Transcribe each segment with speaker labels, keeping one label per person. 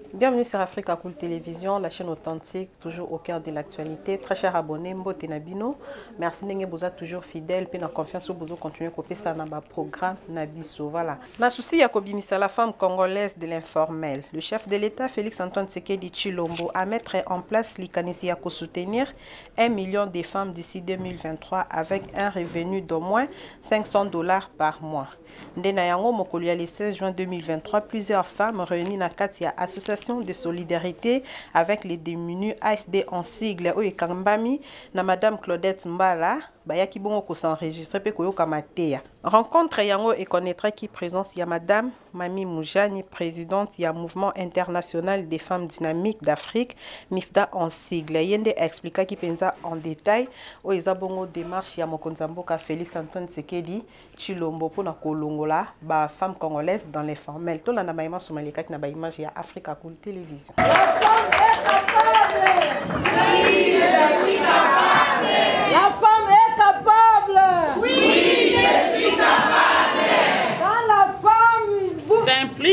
Speaker 1: Bienvenue sur Africa Cool Télévision, la chaîne authentique, toujours au cœur de l'actualité. Très chers abonnés, Mbote Nabino, merci de vous êtes toujours fidèles, puis la confiance au besoin continuer à copier ça dans le programme Nabiso. Voilà. Na souci Yakobi Missa, la femme congolaise de l'informel. Le chef de l'État, Félix Antoine Tshisekedi Tshilombo, a mettre en place l'Ikanisi pour soutenir 1 million de femmes d'ici 2023 avec un revenu d'au moins $500 par mois. Ndenayango Mokolia le 16 juin 2023, plusieurs femmes réunies dans Katia Association de solidarité avec les démunis ASD en sigle au Kambami na Madame Claudette Mbala bayaki bongo ko s'enregistrer pe koyoka mateya. Rencontre yango et connaîtra qui présence ya Madame Mami Moujani, présidente ya Mouvement international des femmes dynamiques d'Afrique MIFDA en sigle. Yende expliqua qui pensa en détail o ezabongo démarche ya Mokonzamboka Félix Antoine Tshisekedi Tshilombo pour na kolongola ba femme congolaise dans les formels. To landa maïma somalika na ba image ya Africa Cool Télévision.
Speaker 2: La femme est capable. Oui, je suis capable. La femme est capable. Oui, je suis capable. Quand la femme s'implique,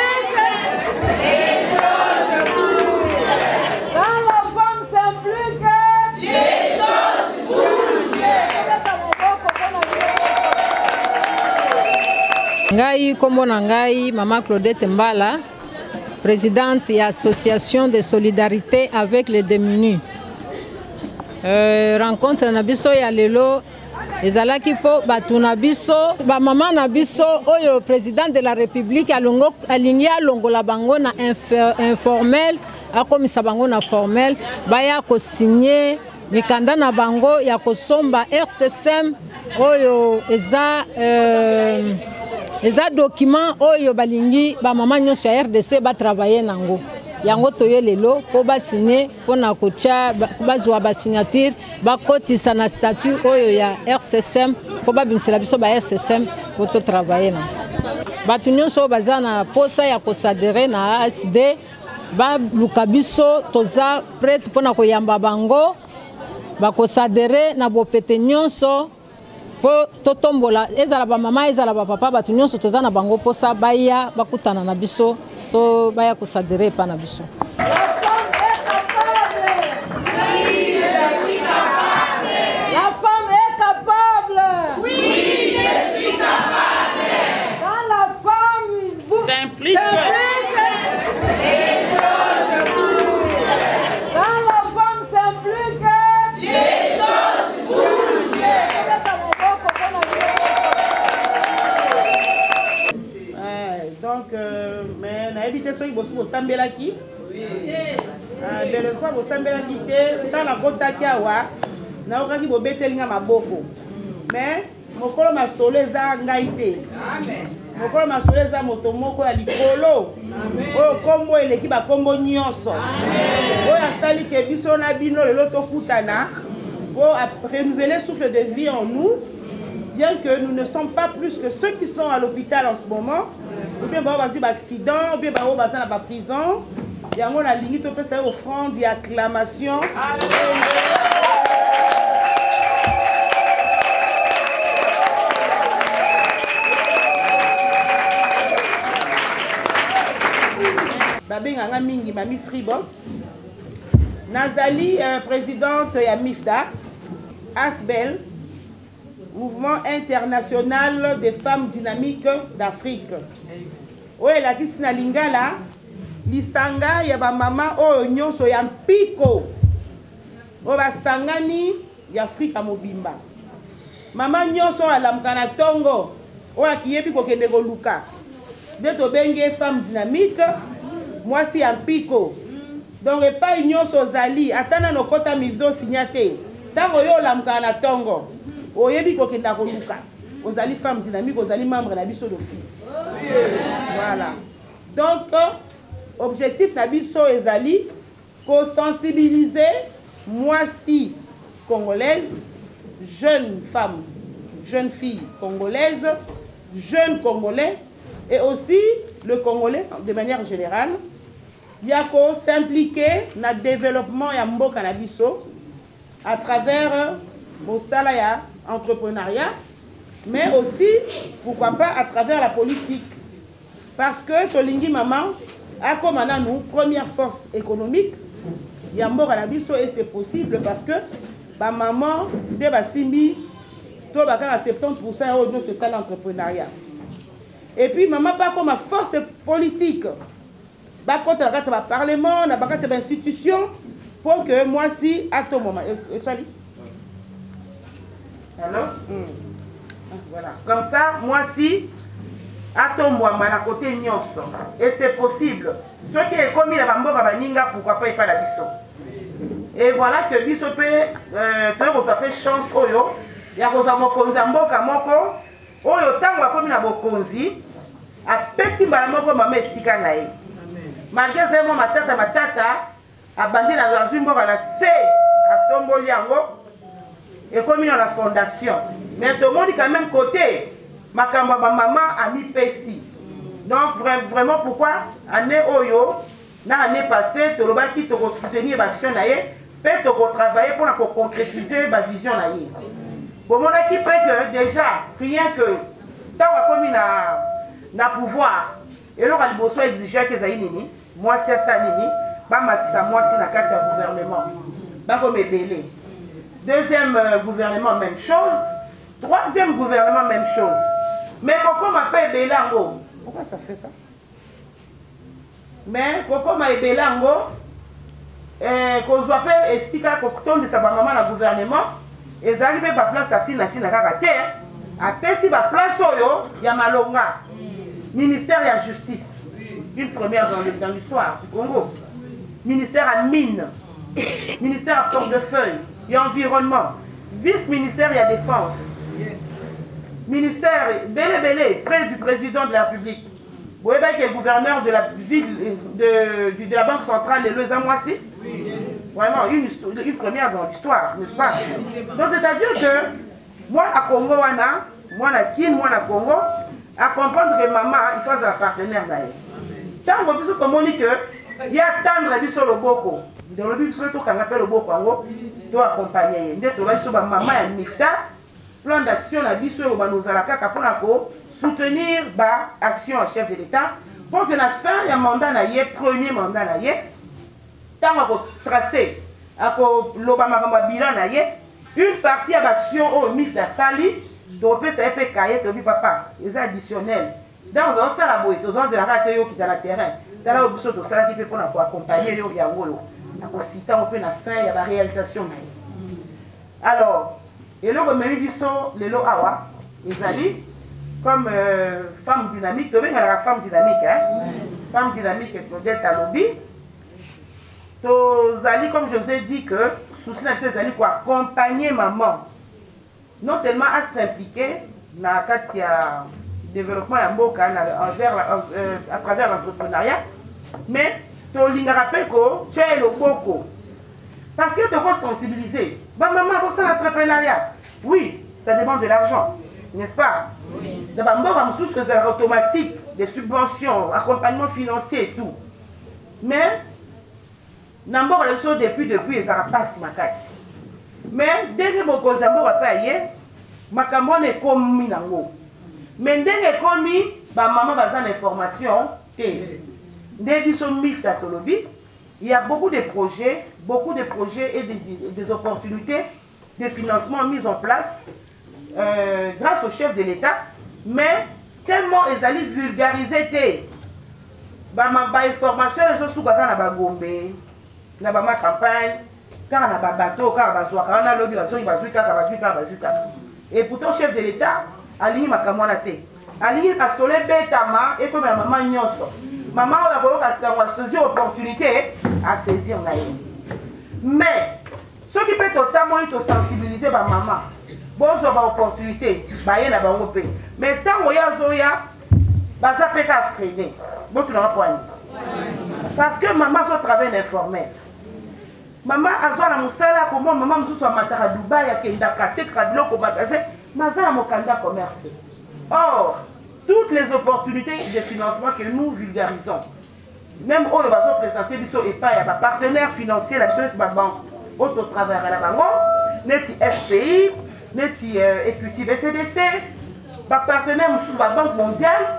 Speaker 2: les choses bougent. Quand la femme s'implique, les choses bougent.
Speaker 3: Ngai kombo na ngai Mama Claudette Mbala, présidente de l'association de solidarité avec les démunis. Rencontre na biso ya lelo ezalaki po batu na biso ba mama na biso oyo président de la République alingi alongola bango na informel akomisa bango na formel baya ko signer mikanda na bango ya kosomba RCSM oyo eza document oyo balingi ba mama nyonso ya RDC ba travailler nango. Yango toye lelo po ba signer pona kocha bazwa ba signature ba kotisa na statut oyo ya RCSM po ba bimisela biso ba RCSM po to travailler na. Batu nyonso baza na posa ya kosadere na ASD ba luka biso toza prête pona koyamba bango ba kosadere na bopete nyonso po totombola ezala ba mama ezala ba papa batu nyonso toza na bango posa baya bakutana na biso to baya kusadere pa na biso.
Speaker 2: La femme est capable. Oui, je suis capable. La femme est capable. Oui, je suis capable. Quand la femme s'implique, les choses bougent. Quand la femme s'implique, les choses bougent.
Speaker 4: Donc, mais na évité ce qui vous sambela qui de le fois vous sambela qui dans la kota kiawa na okaki bo betelinga maboko mais mokolo masolo eza ngaite mokolo masolo eza moto moko ya likolo oyo kombo eleki ba kombo nyonso oyo asali ke biso na bino lelo tokutana pour renouveler souffle de vie en nous, bien que nous ne sommes pas plus que ceux qui sont à l'hôpital en ce moment, ou bien bah vas-y accident, ou bien bah vas dans la prison. Et on a limite on peut faire offrande et acclamation. Babé nganga mingi mami Freebox. Nazali présidente ya MIFDA, ASBEL, Mouvement international des femmes dynamiques d'Afrique. Oye la kisina lingala lisanga ya ba mama oyo nyonso ya mpiko o ba sangani ya Afrika mobimba. Mama nyonso alamuka na tongo o akiyebi kokende koluka. De to benge femme dynamique mwasi ya mpiko. Donc pas nyonso zali atana no kota mivdo signate. Tango yo alamuka na tongo oyebi kokenda koluka. Ozali femme dynamique, ozali membre na biso d'office. Voilà. Donc objectif na biso ezali ko sensibiliser moisi congolaise, jeune femme, jeune fille congolaise, jeune congolais et aussi le congolais de manière générale. Ya ko s'impliquer na développement ya mboka na biso à travers mosala ya entrepreneuriat, mais aussi pourquoi pas à travers la politique, parce que tolingi maman comme nous première force économique Yamboka na biso et c'est possible parce que ma maman de basimbi to baka à 70% au dans ce cas l'entrepreneuriat. Et puis maman pas comme force politique. Ba contre la carte parlement, na baka cette institution pour que moi si à ton moment alors voilà comme ça moi si à ton moment à côté nyonso et c'est possible ce qui est commis la bamboka baninga pourquoi pas la biso et voilà que biso peut faire chance oyo ya koza mokonzi mboka moko oyo tango akomi na bokonzi apesi mbala moko mama esika na ye malgré zemo matata abandi na zazwi mboka na se atomboli yango et comme dans la fondation. Mais tout le monde quand même côté. Ma maman a mis Pessi. Donc vraiment pourquoi année Oyo, l'année passée, tu as qui te soutenir l'action naïe, peut te travailler pour concrétiser ma vision naïe. Pour mon équipe que déjà rien que tant comme na pouvoir et là il besoin exiger que ça nini, moi c'est ça nini, ba matisa moi c'est la carte du gouvernement. Ba comme belé. Deuxième gouvernement, même chose. Troisième gouvernement, même chose. Mais Coco m'appelle Belango. Pourquoi ça fait ça? Mais Coco m'a Belango. Qu'on soit fait et si quand de sa maman dans le gouvernement, ils arrivent à place à Tina terre. Après si la place il y a Malonga. Ministère de la Justice. Une première dans l'histoire du Congo. Ministère à mine. Ministère à portefeuille. Et environnement, vice-ministère et défense, ministère belé près du président de la République. Vous voyez que le gouverneur de la ville de la Banque centrale est le Zamoissi. Vraiment une première dans l'histoire, n'est-ce pas? Donc c'est-à-dire que moi à Congo, moi à Kin, moi à Congo, à comprendre que maman, il faut un partenaire d'ailleurs. Tant que vous communiquez que il y a tendre à sur le boko. Dans le but surtout qu'on appelle le boko, doit accompagner. Dès que tu vas maman et Mifta, plan d'action à biso au Banozalaka pour soutenir l'action en chef de l'État pour que la fin du mandat naïe, premier mandat naïe, tant qu'on tracer, l'Obama bilan naïe, une partie à l'action au Mifta Sali, donc ça peut cahier, tu dis papa, les additionnels. Dans un salabo, tu as la rate qui est dans le terrain. Tu as la option de ça qui peut pour accompagner les Yangolo. On peut la fin, il y a la réalisation. Alors, et là, on a eu les lots awa, ils allaient comme femme dynamique, tu vois, la femme dynamique, hein? Femme dynamique est peut-être à lobby. Tu allais, comme je vous ai dit, que souci la vie, pour accompagner maman, non seulement à s'impliquer dans le développement à travers l'entrepreneuriat, mais tu rappelles que tu es le boko. Parce que tu es sensibilisé. Maman, c'est l'entrepreneuriat. Oui, ça dépend de l'argent, n'est-ce pas? D'abord, on que c'est automatique, des subventions, accompagnement financier et tout. Mais, d'abord, les choses depuis, ils n'ont pas si ma casse. Mais, dès que mon cousin va payer, ma campagne est commis dans l'eau. Mais dès que commis, maman va avoir l'information. Il y a beaucoup de projets et des opportunités de financement mises en place grâce au chef de l'État, mais tellement ils allaient vulgariser information les autres dans la Gombe, dans la campagne, dans la bateau, et pourtant le chef de l'État a lié ma camonate. Aligné ma soleil bétama et comme la maman nyonso. Maman a saisir l'opportunité à saisir. Mais ce qui peut totalement te sensibiliser ma maman, bon ça va opportunité, bah y a la mais tant que y a zoya, bah ça peut être freiner. Bon tu n'as pas. Parce que maman soit travail informel. Maman a zoya la moussala comment maman me soit matara Dubaï à Kenda Kate Kadlo ko bagaze, mazala mo kanda commerce. Or toutes les opportunités de financement que nous vulgarisons, même où nous avons présenté et pas il y a des partenaires financiers, la banque, auto travail à la banque, neti FPI, neti Equity BCDC, des partenaires de la Banque mondiale,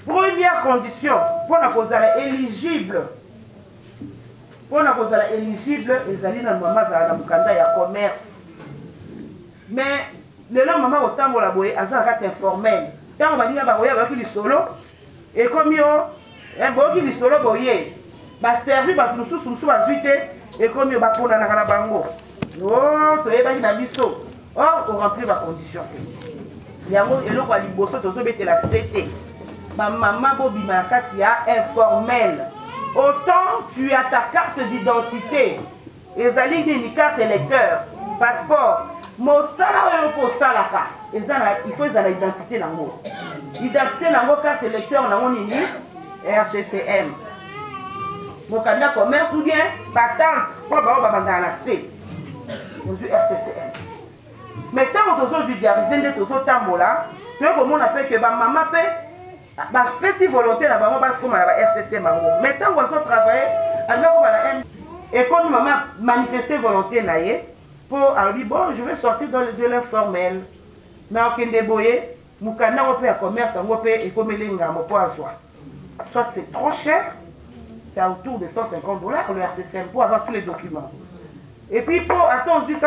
Speaker 4: Première condition, pour nous éligible. Pour nous éligible, ils allaient dans le moment de commerce. Mais le moment où on a boye, c'est informel. Quand on a dit que c'est solo, et comme il y a un solo boye, bah servi bah nous sous et comme il y a pour la bango. Oh, tu es pas dans biso. Oh, on remplit ma condition. Il y a un lot à l'imbosso, tu as la CT. Ma maman bobi makatia informel. Autant tu as ta carte d'identité. Et zali une carte électeur, passeport. Mon salaire pour salaka. Il faut une identité dans l'eau. Identité dans l'eau, carte électeur dans l'eau, RCCM. Mon candidat commerce ou bien patente pour la C. RCCM. Mais tant que tu as vulgarisé, tu as tambola, tu as comment on appelle que ma maman paie si volonté là bas comme la RCCM. Mais tant que tu as travaillé, alors comme la M. Et quand maman manifesté volonté naïe pour dire bon, je vais sortir de l'informel. Mais au Kendeboye, mon candidat on peut commerce, on peut et comme l'enga mon poids soit c'est trop cher. C'est autour de $150 le RCCM pour avoir tous les documents. Et puis pour attendre $850,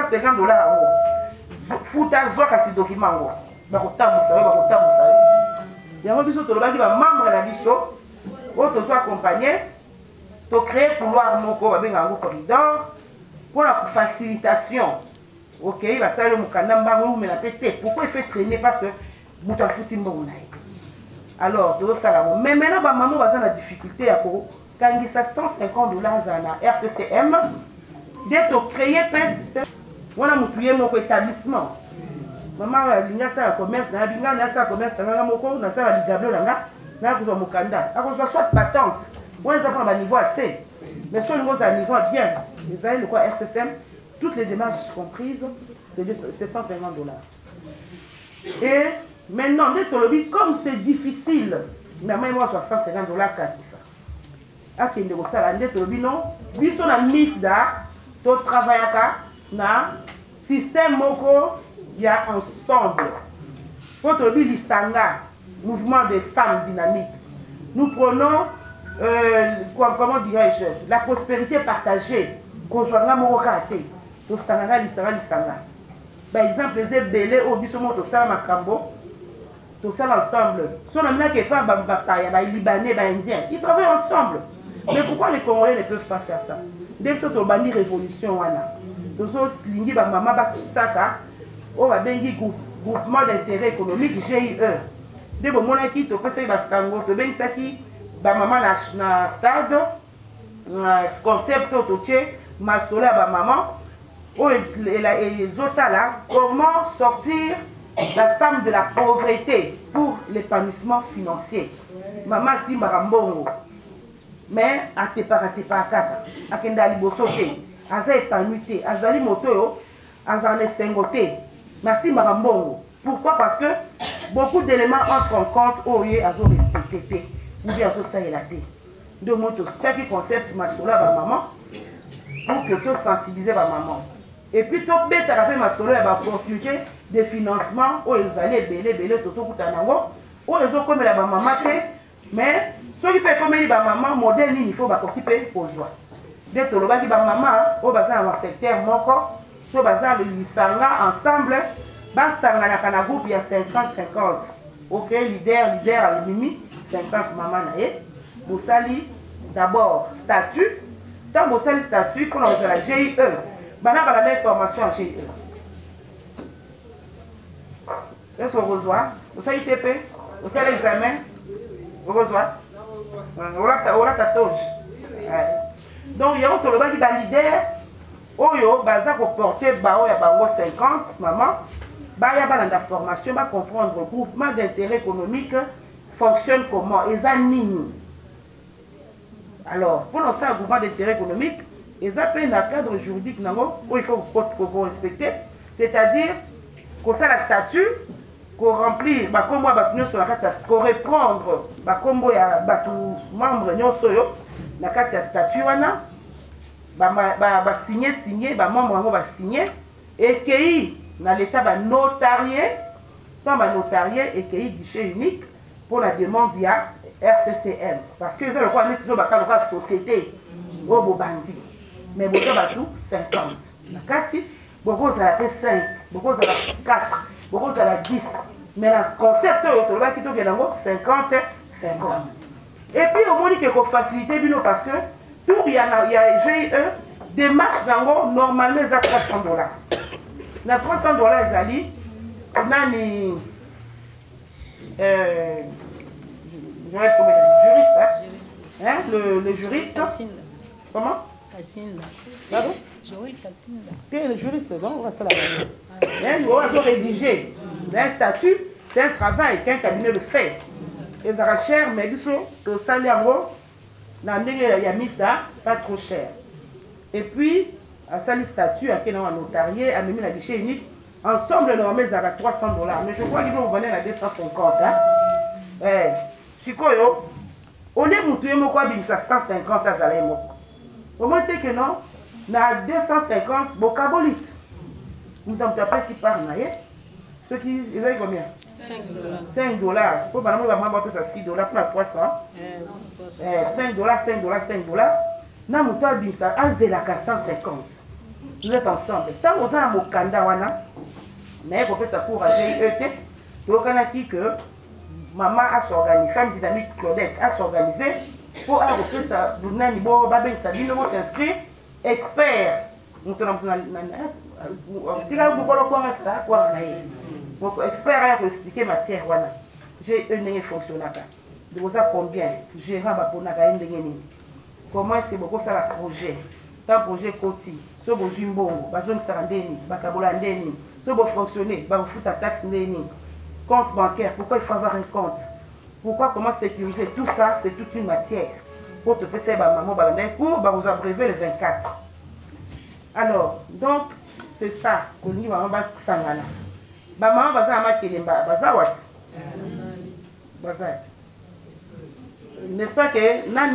Speaker 4: faut avoir ces documents. Il y a un biso qui est membre de la biso, qui soit accompagné, pour créer couloir un corridor pour la facilitation. Ok, il va saluer mon canamba, mais la pété. Pourquoi il fait traîner? Parce que vous avez foutu mon alors, mais maintenant, maman va avoir la difficulté à quand il y a $150 dans la RCCM, d'être créé un système. On a montré mon établissement. Maman a dit que ça commerce, na binga na ça commerce, na moko na ça la ligablo na ko mo kanda. A ko soit patente. On les apprend à niveau assez. Mais sur le niveau bien. Les aïeux le quoi RCCM, toutes les démarches comprises, c'est $150. Et maintenant, comme c'est difficile, maman moi $150 quand ça. Akende ko sala ndé tolobi non, biso na MIFDA, to travaillaka na système moko ya ensemble. Pour tolobi lisanga, mouvement des femmes dynamiques. Nous prenons comment dirais-je, la prospérité partagée. Qu'on soit na moko kate, to sanga lisanga. Par exemple, les belé au biso mo to sala makambo. Tout ça ensemble. Si on a qui pas les Libanais, les Indiens, ils travaillent ensemble. Mais pourquoi les Congolais ne peuvent pas faire ça? Dès que tu as une révolution, tu as une maman Bakisaka, on va bengi groupement d'intérêt économique GIE. Dès que tu as qui tu as un sango, tu as ça qui maman na stade, concept tu as masola ba maman, et les autres là, comment sortir la femme de la pauvreté pour l'épanouissement financier. Maman Simba Rambongo. Mais à te parakata, à Kendali Bosote, à za épanouité, à Zali Moto, à Zane Sengote. Merci Marambongo. Pourquoi? Parce que beaucoup d'éléments entrent en compte au lieu à zo respecter. Ou bien à zo saïlaté. De moto, chaque concept mastola ba maman, pour que tu sensibiliser ba maman. Et puis tu bête à la mastola ba opportunité de financement où ils allaient belé tout ça kutanango, où ils ont comme la ba maman mais ceux qui peuvent comme les ba maman modèle il faut ba occuper pour joie. Dès que le ba maman au bazar dans secteur moko, so bazar le lisanga ensemble, ba sanga na kana groupe il y a 50-50. OK, leader à mimi 50 maman naé. Bosali d'abord statut. Tant bosali statut pour la GIE. Bana ba la formation en GIE. Est-ce que vous reçoit? Vous savez ITP? Vous savez l'examen? Vous reçoit? On a ta toge. Donc, il y a un toloba qui est leader. Oyo, baza ko porter bao ya bango 50 maman. Ba ya ba la formation, ba comprendre le groupement d'intérêt économique fonctionne comment. Et ça nini. Alors, pour lancer un groupement d'intérêt économique, ils appellent un cadre juridique où il faut respecter. C'est-à-dire qu'on a la statut, qu'on remplit, qu'on reprendre, qu'on membre la carte de statut, signer, membre va signer, et qu'il dans l'état notarié, tant notarié et qu'il guichet unique pour la demande, il y a RCCM. Parce que le quoi, nous avons la société, au Bobandi. Mais vous avez tout 50. La 4, beaucoup ça la 5, beaucoup ça la 4, beaucoup ça la 10. Mais le concept, vous avez 50, 50. Et puis, au moins, il faut faciliter parce que tout, il y a GIE, des marches normalement, ils ont $300. Dans $300, ils allaient, on a mis juriste, hein, le juriste. Comment? Pardon? C'est le juriste, donc on va ça là. Il va rédiger un statut, c'est un travail qu'un cabinet le fait. Et ça sera cher, mais du coup, le salaire, il y a MIFDA, pas trop cher. Et puis, à ça, le statut, à quel notarié, à même la guichet unique, ensemble, normalement, ils aura $300. Mais je crois qu'ils vont venir à 250. Chikoyo, on est monté, moi, à 150 à Zalemo. Au moins, que non, na 250, bon, cabolite. Nous avons tapé si par naïe. Ceux qui, ils ont combien? $5. Pour madame, on va ça $6 pour la 300. $5, $5. Na muto abimsa azelaka 150. Vous êtes ensemble. Tant que vous avez un mokanda wana, mais pour ça pour GIET, donc on a dit que maman a s'organisé, femme dynamique Claudette a s'organisé pour avoir ça, vous n'avez pas babin sabine, vous s'inscrire expert. Nous tenons expert à expliquer matière wana. J'ai un fonctionnaire. De vous a combien? J'ai un baponaka ndengeni. Comment est-ce que beaucoup ça la projet? Tant projet côté, ce beau jimbongo, bazon sarandeni, bakabola ndeni, ce beau fonctionner, ba fout ta taxe ndeni. Compte bancaire, pourquoi il faut avoir un compte? Pourquoi comment sécuriser tout ça, c'est toute une matière. Pour te passer ba maman balandé pour ba vous abréver le 24. Alors, donc c'est ça qu'on dit maman ba sangana. Ba maman baza ma kelemba, baza wat? Baza. N'est-ce pas que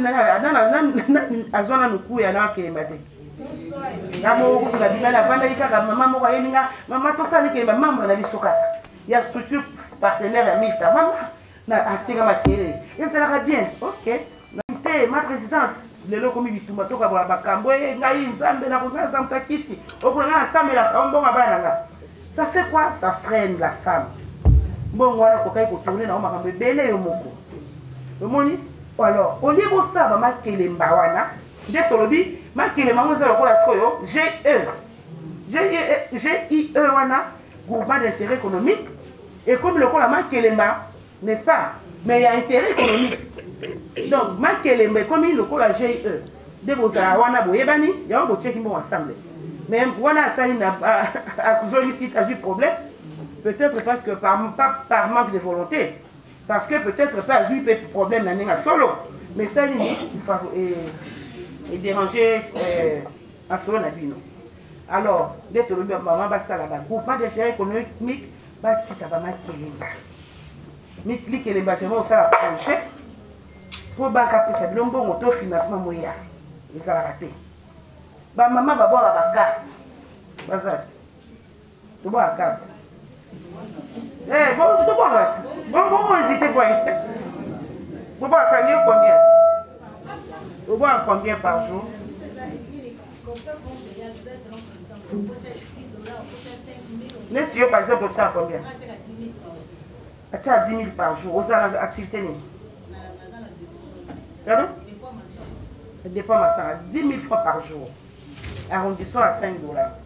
Speaker 4: azona nuku ya na kelemba te. Ngamo ko na bimana vanda ikaka maman mo yelinga, maman to sali kelemba membre na bisokata. Il y a structure partenaire à MIFTA. Maman na atinga ma télé. Et ça ira bien. OK. Ma présidente, le loco mi bituma to ka ba kambo ngai nzambe na ko nzamta kisi. Okonga na samela ka mbonga bana nga. Ça fait quoi? Ça freine la femme. Bon wana ko kai ko tourner na makambe belé yo moko. Le moni alors au lieu de ça ba makelemba wana de tolobi makelemba ngo za lokola sikoyo GIE wana groupement d'intérêt économique et comme le kola makelemba n'est-ce pas? Mais il y a intérêt économique. Donc makelemba comme le kola GIE de bozala wana boyebani ya bo check mo ensemble. Mais voilà ça il n'a à ici a eu problème peut-être parce que pas par manque de volonté. Parce que peut-être pas eu problème dans solo, mais ça il déranger en solo nabino. Alors, dès que le maman va ça là-bas, groupement d'intérêt économique, va tika ba makelemba. Mi kelemba je vais au sala projet pour banque pesa bilombo moto financement moya. Et ça la raté. Ba maman va boire la carte. Bazar. Tu bois la carte. Eh, bon, tu bois la carte. Bon, hésitez quoi. Vous boire combien? Vous boire combien par jour? Net, par exemple, tu as combien? Tu as 10 000 par jour. Vous avez l'activité? Pardon? Ça dépend de ça. 10 000 francs par jour. Arrondissons à $5.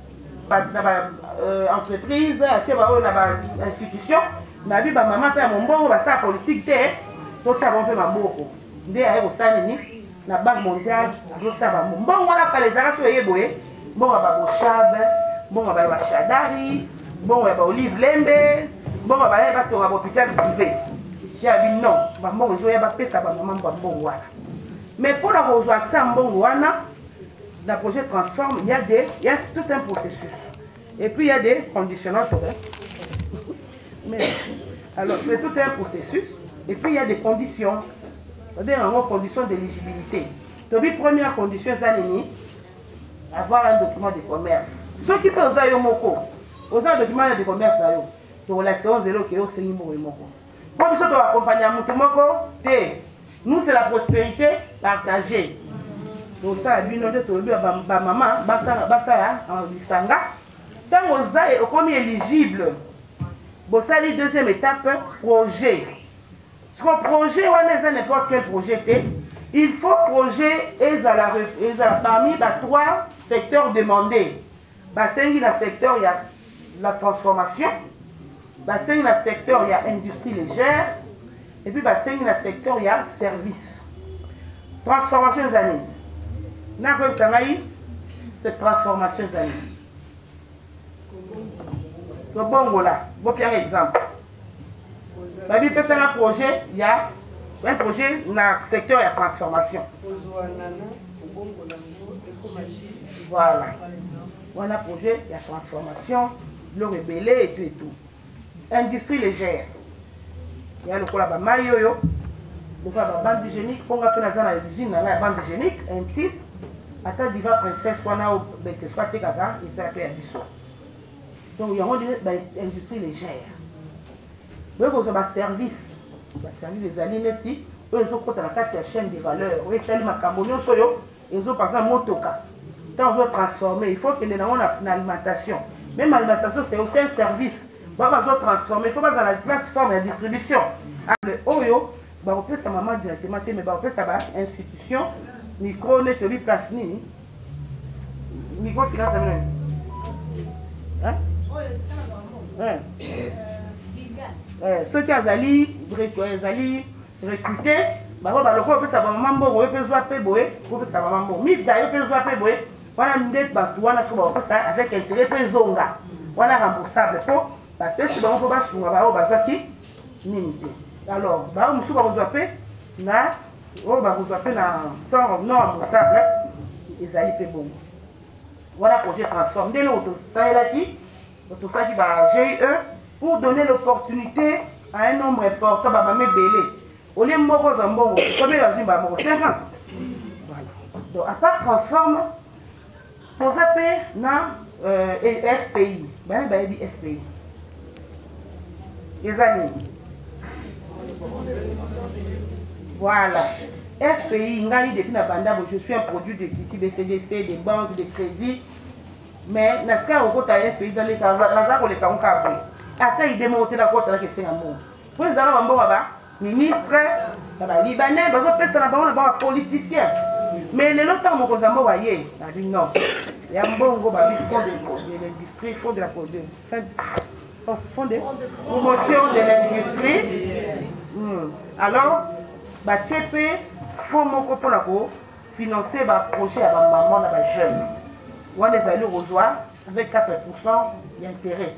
Speaker 4: Entreprise, institution, ma vie, maman, père, mon bon, ça politique, tout ça, on peut m'embaucher. Dès à la Banque mondiale, tout ça, bon, on a fait les arrêts sur les bois, bon, on va au Chab, bon, on va au Chadari, bon, on va au Olive Lembe, bon, on va à l'hôpital privé. Il y a dit non, bon, on va faire ça, maman, bon, mais pour avoir accès à bon, dans le projet Transforme, il y a tout un processus. Et puis il y a des conditionnants. Mais, alors, c'est tout un processus. Et puis il y a des conditions. C'est-à-dire en conditions d'éligibilité. Donc, la première condition, c'est avoir un document de commerce. Ceux qui peuvent avoir un document de commerce, pour l'action zéro qui est au Sénimo. Pour que vous accompagner à Moutoumoko, Nous, c'est la prospérité partagée. Donc ça, maman, basa en listanga. Tant aux est comme éligible. Bon, ça, la deuxième étape, projet. Ce projet, on est n'importe quel projet, il faut projet parmi les 3 secteurs demandés. Dans le secteur, il y a la transformation. Dans le secteur, il y a industrie légère. Et puis, dans le secteur, il y a service. Transformation des années. C'est transformation des années. Le bon là, bon exemple. Il y a un projet, il y a un projet dans le secteur de la transformation. Voilà. On a un projet de la transformation, le rebelle et tout et tout. Industrie légère. Il y a le maillot, le bande hygiénique, on a fait l'usine, la bande hygiénique, un type. Attends, diva princesse, on a fait et ça fait un bisou. Donc, il y a une industrie légère. Donc, il y a un service. Le service des aliments, ils ont la chaîne de valeur. Ils ont tellement ils ont par exemple motoka. Quand on veut transformer, il faut qu'il y ait une alimentation. Même l'alimentation, c'est aussi un service. On va transformer. Il faut pas dans la plateforme de distribution. Le Oyo, on peut sa maman directement, mais on peut sa institution, micro, net, place, microfinance. Hein? Ceux qui ont recruté, avec intérêt remboursable. Alors, non remboursable, voilà projet transforme. Dès l'autre, ça est là qui GIE pour donner l'opportunité à un nombre important de au lieu de mourir en bon, comme il a dit, 50. Voilà. Donc, à part transforme, pour ça, dans FPI. FPI. Les années. Voilà. FPI, depuis la bande, je suis un produit de Kiti BCDC, des banques, des crédits. Mais, dans le cas où FPI, dans les cas où les cas attends, il démonte la côte avec les amours. Pour les Arabes, ministre, les Libanais, les politiciens. Mais les autres, on a dit non. Il y a un bon fonds de l'industrie, fonds de la fonds de promotion de l'industrie. Alors, TP, fonds pour financer le projet à la maman et les jeunes. On les a rejoints avec 4% d'intérêt.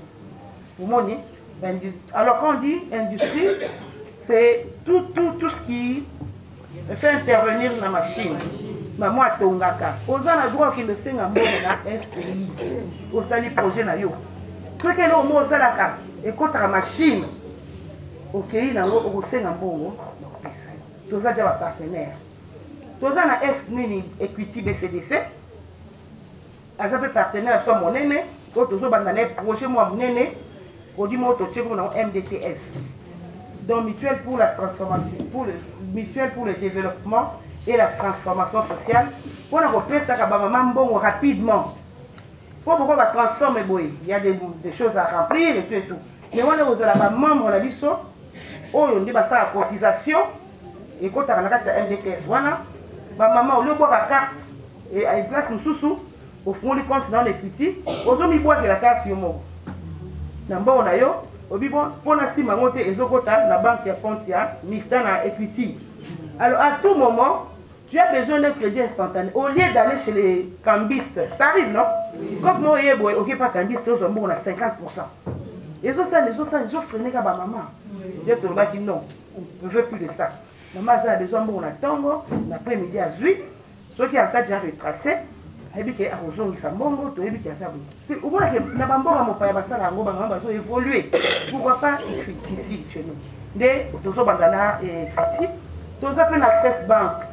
Speaker 4: Alors quand on dit industrie, c'est tout ce qui fait intervenir la machine. Maman a tongaka. Aux a droit qu'il ne sait pas FPI. Aux a projet na yo. Tout que l'on mot salaka et contre la machine. Ok, na yo au sait ngambongo. Tous a déjà partenaire. Tous a na FNI Equity BCDC. Azape partenaire soit mon néné. Tous a bandane projet moi mon néné. Produit moto MDTS. Donc mutuelle pour la transformation, mutuelle pour le développement et la transformation sociale. Pour la repérer ça bon rapidement. Pourquoi on va transformer il y a des choses à remplir et tout. Mais on est aux membres la vie on dit ça à cotisation et quand on a la MDTS voilà maman au lieu de boire la carte et à une place sous au fond du compte dans les petits, aux hommes ils boivent la carte yomo. Namba on a yo pour la cime monter ezokota la banque ya compte ya Mifda na Equity. Alors à tout moment tu as besoin d'un crédit instantané au lieu d'aller chez les cambistes. Ça arrive non? Comme moi ok pas cambiste on a 50%. Les autres freiné ka ba maman. Je te dis non, on ne veut plus de ça. Maman a besoin bon on attend l'après-midi à 8. Ceux qui a ça déjà retracé habité à Rosong Sambongo, tu habites à Sabou. C'est au moins que Nabambo mon père Bassala Ngobango évoluer. Pourquoi pas ici chez nous? Dès Tozo Bandana et Petit, Tozo appelle Access Bank.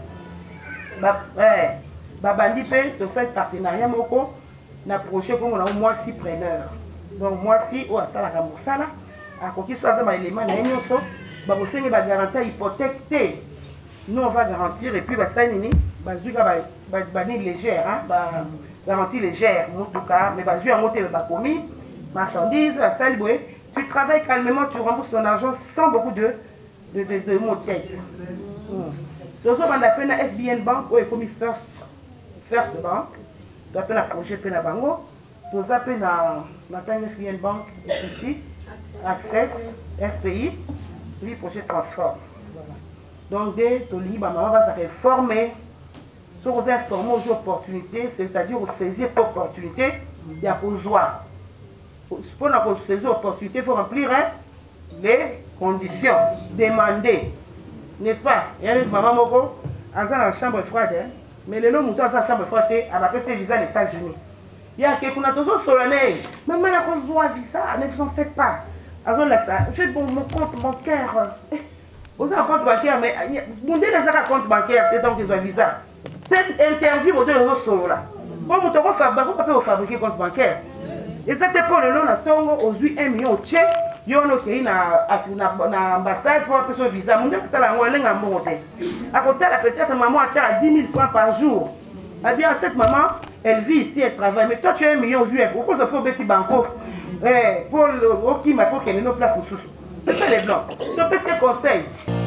Speaker 4: Babandi Pay, tu fais partenariat moko, na projet comme on a au moins 6 preneurs. Donc moi si au Asala Ramosala, à quoi qu'il soit un élément na Nyoso, Babosé va garantir hypothèque T. nous on va garantir et puis ça nini bani légère hein garantie légère en tout cas mais bazui en moté ba commis marchandises ça tu travailles calmement, tu rembourses ton argent sans beaucoup de mots de tête. Donc on a appelé FBN Bank ou comme First Bank, tu appelles un projet Pena Bango, tu appelles la FBN Bank petit Access FPI, puis projet Transform. Donc dès que tu maman va se réformer, si vous informez aux opportunités, c'est-à-dire vous saisir l'opportunité, il y a besoin. Pour saisir l'opportunité, il faut remplir les conditions demandées. N'est-ce pas? Il y a une maman moko, elle a la chambre froide, mais le nom de la chambre froide, elle a fait ses visas aux États-Unis. Il y a quelqu'un qui a toujours solennel. Maman a besoin de visa, ne vous en faites pas. J'ai mon compte bancaire. Vous avez un compte bancaire, mais vous avez un compte bancaire, peut-être donc ils ont un visa. Cette interview, vous devez solo là. Bon, vous pouvez fabriquer un compte bancaire. Et c'était pour le long de Tongo, aux 8 million de tchèques, il y a une ambassade pour avoir un visa. Mon Dieu, c'est la moelle à monter. À côté, peut-être maman a 10 000 francs par jour. Eh bien, cette maman, elle vit ici, elle travaille. Mais toi, tu as 1 million de juillet. Pourquoi ça peut être petit banco? Pour le qui m'a pas qu'il y ait nos places sous. C'est ça les blancs. Tu peux ce conseil.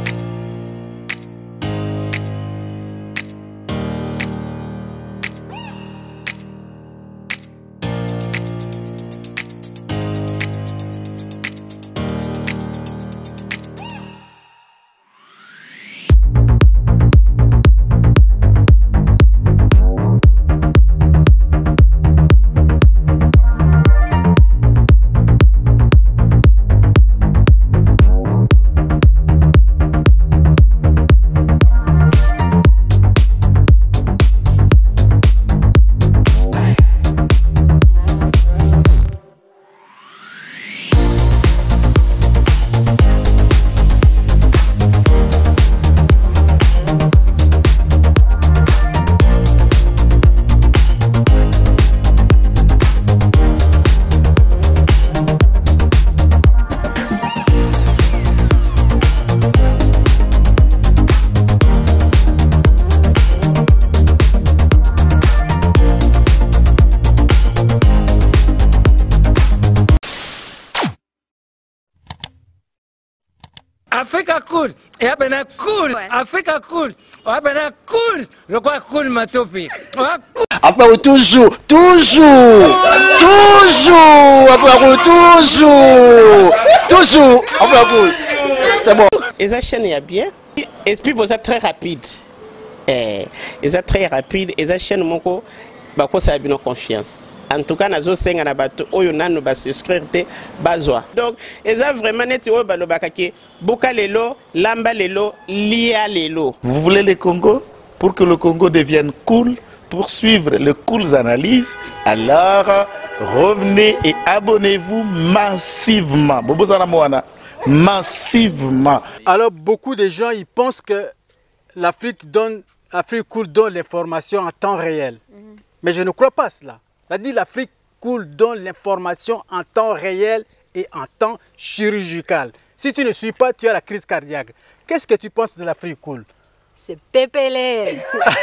Speaker 5: Africa cool, et abena cool, Africa cool, abena cool, le quoi cool matopi.
Speaker 6: Après toujours, après c'est bon.
Speaker 7: Et ça chaîne est bien, et puis vous êtes très rapide. Et ça très rapide, et ça chaîne mon co, bah quoi ça a bien confiance. En tout cas, nous avons na bato oyo nanu ba souscrire te bazwa. Donc, eza vraiment net oyo ba lobakaki boka lelo, lamba lelo, lia lelo.
Speaker 6: Vous voulez le Congo? Pour que le Congo devienne cool, pour suivre les cool analyses, alors revenez et abonnez-vous massivement. Bobozana Moana, massivement.
Speaker 8: Alors, beaucoup de gens ils pensent que l'Afrique cool donne l'information en temps réel. Mais je ne crois pas cela. C'est-à-dire l'Afrique cool donne l'information en temps réel et en temps chirurgical. Si tu ne suis pas, tu as la crise cardiaque. Qu'est-ce que tu penses de l'Afrique cool?
Speaker 9: C'est pépélé.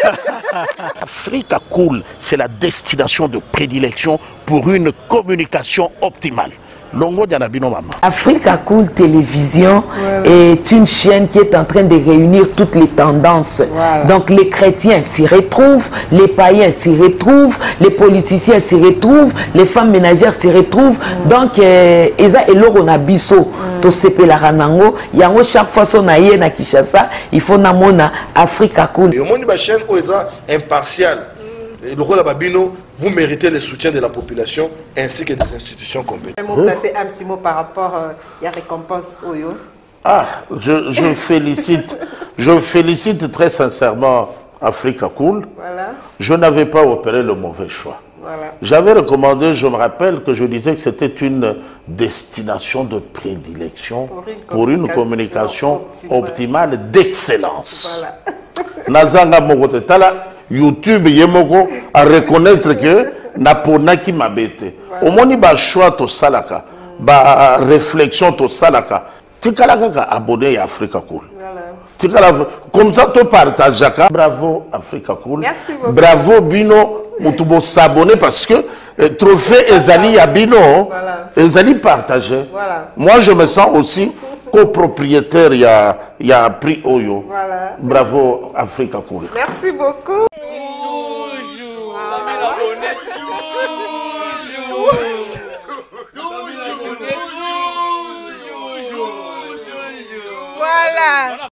Speaker 6: Africa Cool, c'est la destination de prédilection pour une communication optimale. Longo Dianabino Mama.
Speaker 10: Africa Cool Télévision est une chaîne qui est en train de réunir toutes les tendances. Donc les chrétiens s'y retrouvent, les païens s'y retrouvent, les politiciens s'y retrouvent, les femmes ménagères s'y retrouvent. Donc Eza et Loro Nabiso, to sepe la ranango, yango chaque fois son aïe na Kinshasa, il faut namona Africa Cool.
Speaker 6: Et au monde de la chaîne Oeza impartial. Le rôle de Babino, vous méritez le soutien de la population ainsi que des institutions compétentes.
Speaker 1: Placer un petit mot par rapport à la récompense Oyo.
Speaker 6: Ah, je félicite très sincèrement Africa Cool.
Speaker 1: Voilà.
Speaker 6: Je n'avais pas opéré le mauvais choix.
Speaker 1: Voilà.
Speaker 6: J'avais recommandé, je me rappelle que je disais que c'était une destination de prédilection pour une communication optimale d'excellence. Voilà. Nazanga Mogote Tala. YouTube yemoko à reconnaître que napona qui m'a bêté. Au moins ba choix to salaka, ba réflexion to salaka. Tu kalaka abonné à Africa Cool. Comme ça, tu partages. Bravo, Africa Cool.
Speaker 11: Merci beaucoup.
Speaker 6: Bravo, Bino. Vous s'abonner parce que trophée Ezali à Bino, Ezali partagé.
Speaker 11: Voilà.
Speaker 6: Moi, je me sens aussi copropriétaire. Il y a prix Oyo.
Speaker 11: Voilà.
Speaker 6: Bravo, Africa Cool.
Speaker 11: Merci beaucoup. Voilà.